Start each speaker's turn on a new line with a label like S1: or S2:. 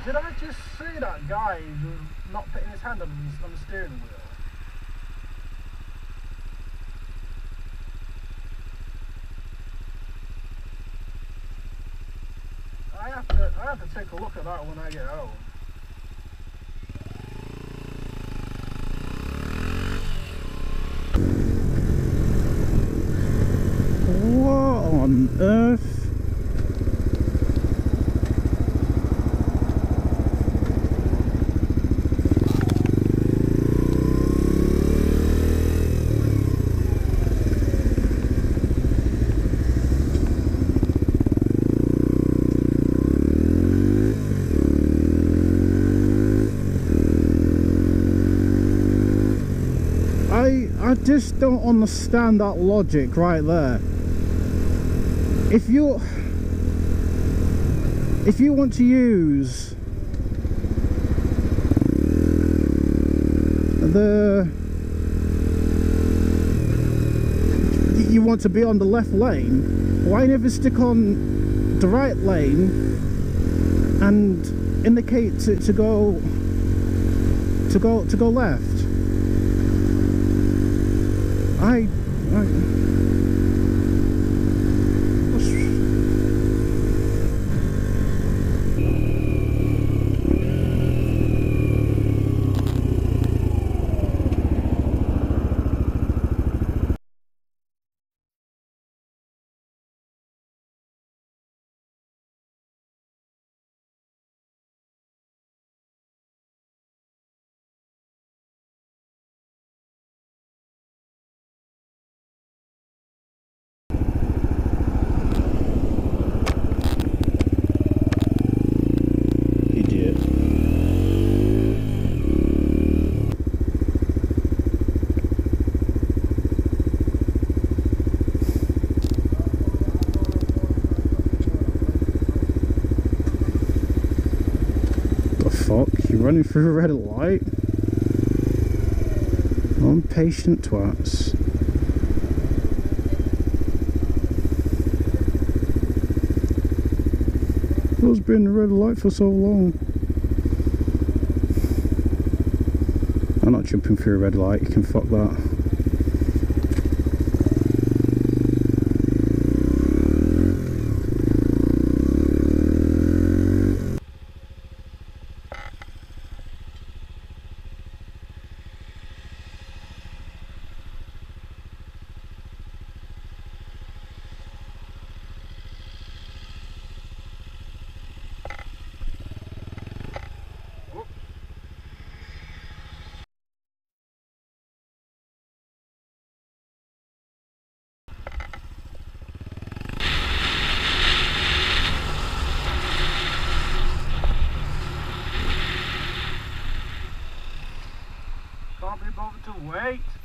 S1: Did I just see that guy not putting his hand on the steering wheel? I have to take a look at that when I get home.
S2: What on earth? I just don't understand that logic right there. If you want to use you want to be on the left lane, why never stick on the right lane and indicate to go left? Running through a red light. Impatient twats. What's been a red light for so long? I'm not jumping through a red light, you can fuck that.
S1: Can't be bothered to wait.